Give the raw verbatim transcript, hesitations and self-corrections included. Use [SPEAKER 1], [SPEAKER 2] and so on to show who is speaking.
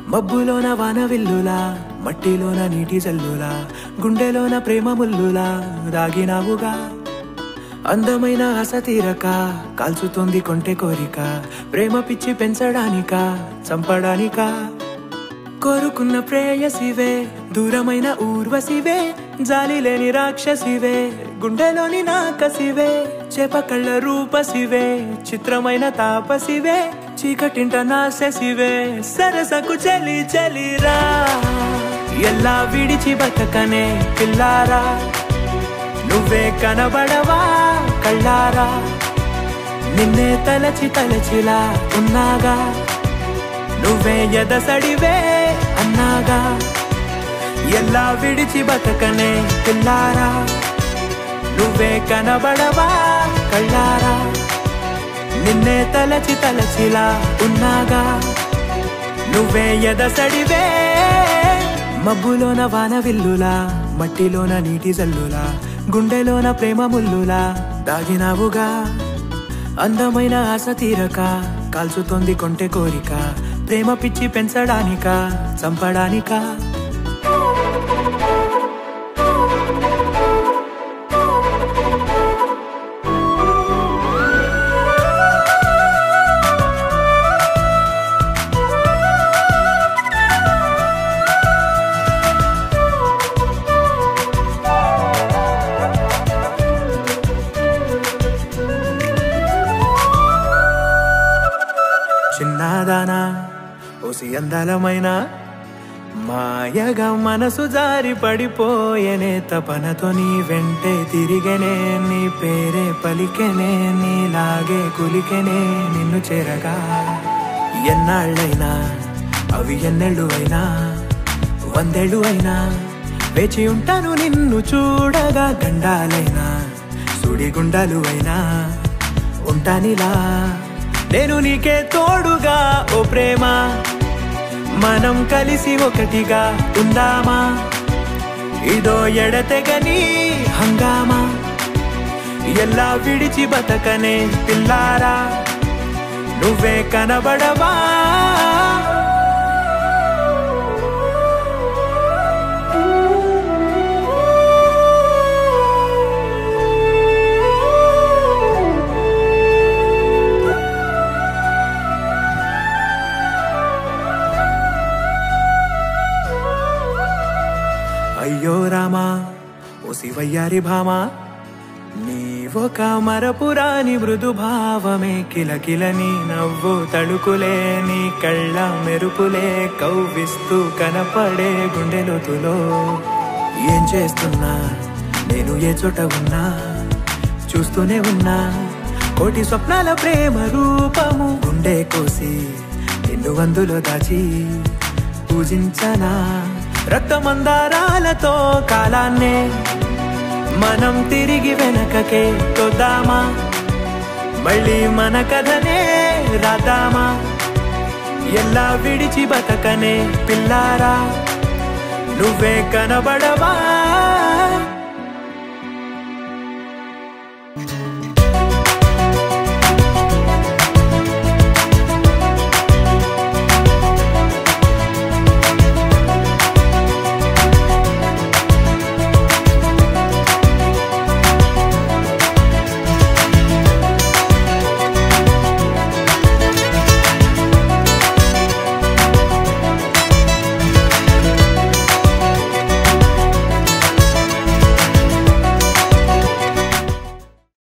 [SPEAKER 1] మబ్బులోన వాన విల్లులా మట్టిలోన నీటి జల్లులా గుండెలోన ప్రేమ ముల్లులా దాగినావుగా అందమైన ఆశ తీరక కాల్చుతోంది కొంటె కోరిక ప్రేమ పిచ్చి పెంచడానిక చంపడానిక కోరుకున్న ప్రేయసివే దూరమైన ఊర్వశివే జాలి లేని రాక్షసివే గుండెలోని నాకసివే చేప కళ్ళ రూపసివే చిత్రమైన తాపసివే చీకటింట నాశసివే సరసకు చలి చలిరా ఎల్లా విడిచి బతకనే పిల్లారా నువ్వే కనబడవా కళ్ళారా నిన్నే తలచి తలచిలా ఉన్నాగా నువ్వే ఎదసడివే అన్నాగా ఎల్లా విడిచి బతకనే పిల్లారా నువ్వే కనబడవా కళ్ళారా నిన్నే తలచి తలచిలా ఉన్నాగా నువ్వే ఎదసడివే మబ్బులోన వాన విల్లులా మట్టిలోన నీటి జల్లులా గుండెలోన ప్రేమ ముల్లులా దాగినావుగా అందమైన ఆశ తీరక కాల్చుతోంది కొంటె కోరిక ప్రేమ పిచ్చి పెంచడానిక చంపడానిక చిన్నదానా ఓసి అందలమైన మాయగా మనసు జారి పడిపోయేనే తపనతో నీ వెంటే తిరిగేనే నీ పేరే పలికెనే నీలాగే కులికెనే నిన్ను చేరగా ఎన్నాళ్ళైనా అవి ఎన్నెళ్ళు అయినా వందేళ్ళు అయినా వేచి ఉంటాను నిన్ను చూడగా గండాలైనా సుడిగుండాలు అయినా ఉంటానిలా నేను నీకే తోడుగా ఓ ప్రేమ మనం కలిసి ఒకటిగా ఉందామా ఇదో ఎడతెగని హంగామా ఎల్లా విడిచి బతకనే పిల్లారా నువ్వే కనబడవా అయ్యో రామా ఓ శివయ్యారి భామా నీవొక మరపురాని మృదు భావమే కిలకిలని నవ్వు తడుకులే నీ కళ్ళ మెరుపులే కవ్విస్తూ కనపడే గుండెలోతులో ఏం చేస్తున్నా నేను ఏ చోట ఉన్నా చూస్తూనే ఉన్నా కోటి స్వప్నాల ప్రేమ రూపము గుండె కోసి నిన్ను అందులో దాచి పూజించనా రక్తమందారాలతో కాలాన్నే మనం తిరిగి వెనకకే తొద్దామా మళ్ళీ మన కథనే రాద్దామా ఎల్లా విడిచి బతకనే పిల్లారా నువ్వే కనబడవా